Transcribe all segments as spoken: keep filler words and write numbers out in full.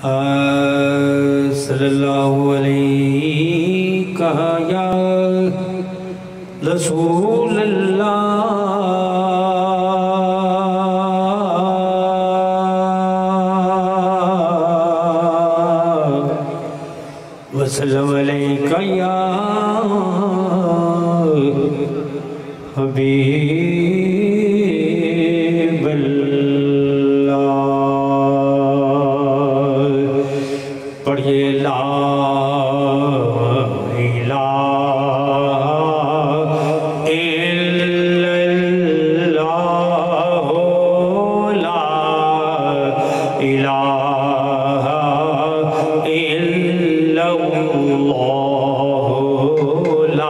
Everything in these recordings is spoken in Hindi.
सल्लल्लाहु अलैका या रसूल अल्लाह वसल्लम अलैका या हबीब अल्लाह। पढ़िए ला इलाहा इल्लल्लाह ला इलाहा इल्लल्लाह ला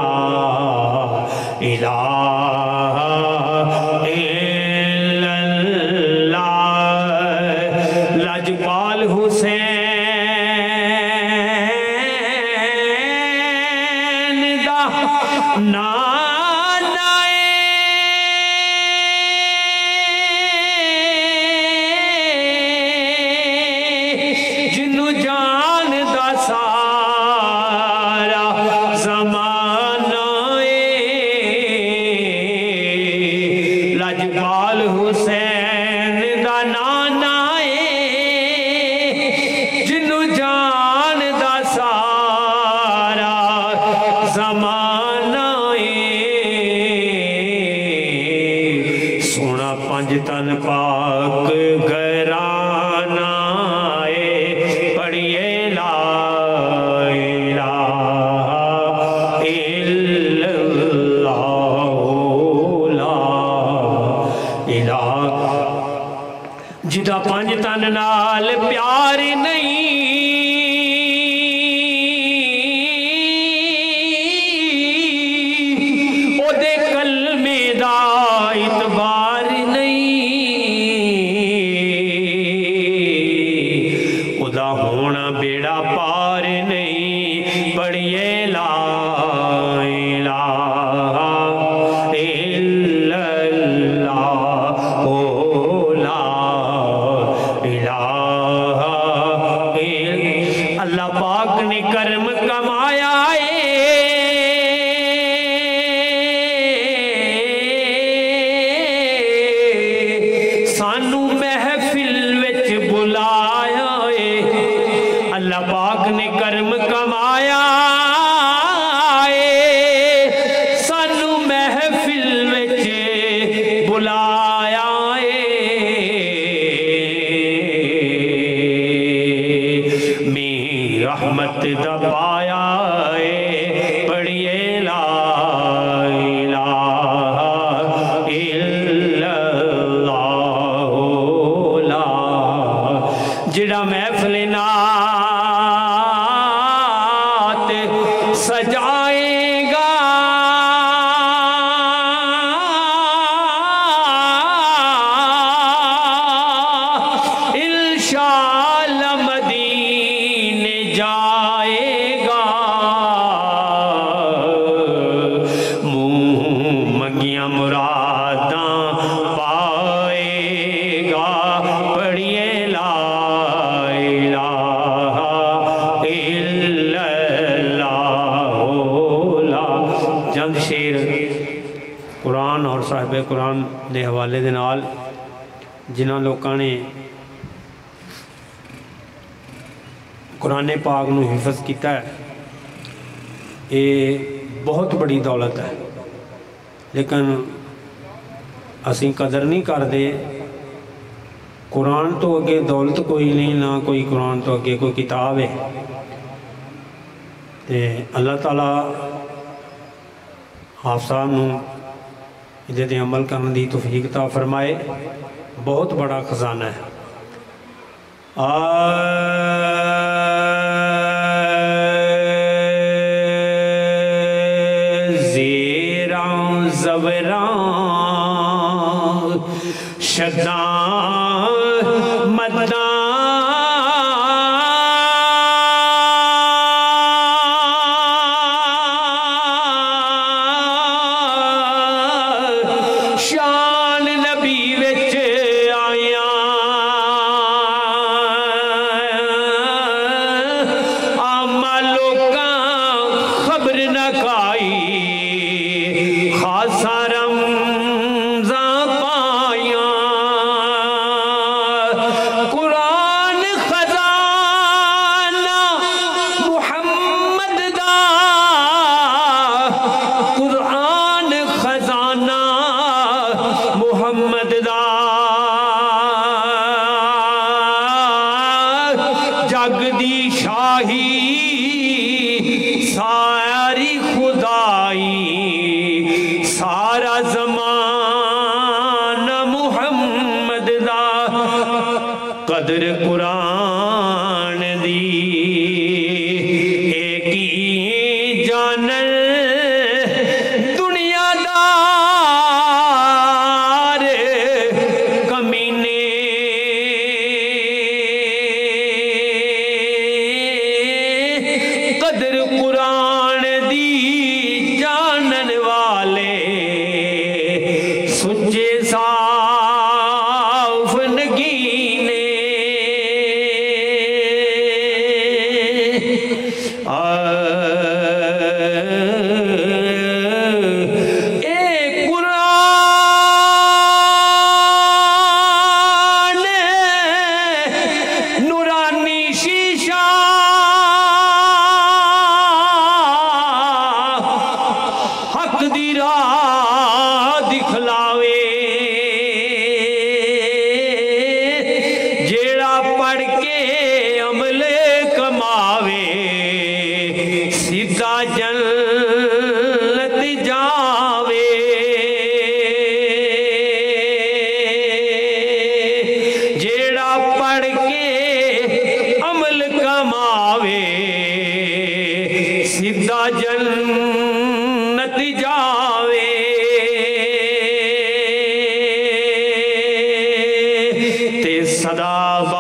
इलाहा इल्लल्लाह। लाजपाल हुसैन दा नाना जिन्नू जानदा सारा ज़माना लाजपाल हुसैन दा नाना जिन्नू जानदा सारा ज़माना सोना पंज तन पाक घराना पढ़िए ला इलाहा इल्लल्लाह ला इलाहा। जिदा पंज तन नाल प्यार नहीं ओदे कलमे दा इतबार नहीं ओदा होना बेड़ा पार नहीं पढ़िए ला इलाहा इल्लल्लाह ओ ला इलाहा इल्लल्लाह। अल्लाह पाक ने कर्म कमाया सानू महफिल विच बुलाया अल्लाह पाक ने कर्म कमाया सानू महफिल विच बुलाया मेरी रहमत दा पाया पढ़िए ला इलाहा इल्लल्लाह ला। जिड़ा महफिल नात सजाएगा इंशाअल्लाह मदीने जाएगा मुँह मंगिया मुरादां पाएगा पढ़िए ला इलाहा इल्लल्लाह ला। जंग शेर कुरान और साहिब कुरान के हवाले दे नाल जिन्हां लोकां ने कुरान पाक नूं हिफज किया है ये बहुत बड़ी दौलत है लेकिन असी कदर नहीं करते। कुरान तो अगे दौलत कोई नहीं ना कोई कुरान तो अगे कोई किताब है ते अल्लाह ताला आप साहब नूं इहदे ते अमल करने की तौफीक अता फरमाए। बहुत बड़ा खजाना है। आ शदा मदा शान नबी विच आया लकाई खासा रमज़ा पाया कुरान खजाना मुहम्मद दा कुरान खजाना मुहम्मद दा जग दी शाही सारी खुदाई सारा ज़माना मुहम्मद दा कदर कुरान दी एक ही जानर दुनियादार कमीने कदर कुरान दी जानन वाले सुच्चे साफ नगीने आ दिखलावे जेड़ा पढ़ के अमल कमावे सीधा जन्नत जावे जेड़ा पढ़ के अमल कमावे सीधा जन्नत जावे ते सदा